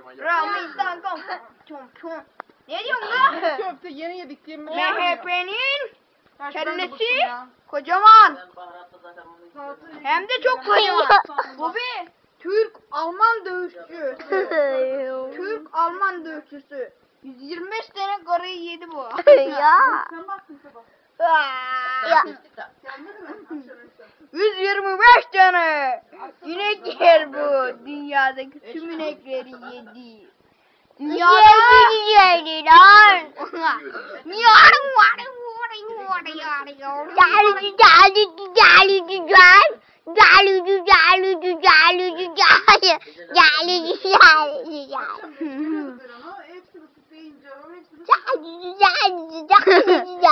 Ramizan kom. Ne diyorsun lan? Köfte yeni yedik diye mi? MHP'nin kellesi kocaman. Hem de çok kocaman. Bu bir Türk-Alman dövüşçü. Türk-Alman dövüşçüsü. 125 tane karıyı yedi bu. Ya. Sen baktın sabah. Ya. 125 tane inek yer bu. Dünyadaki tüm inekleri yedi. Dünyada Yedi lan. Hepsini tutayınca hepsini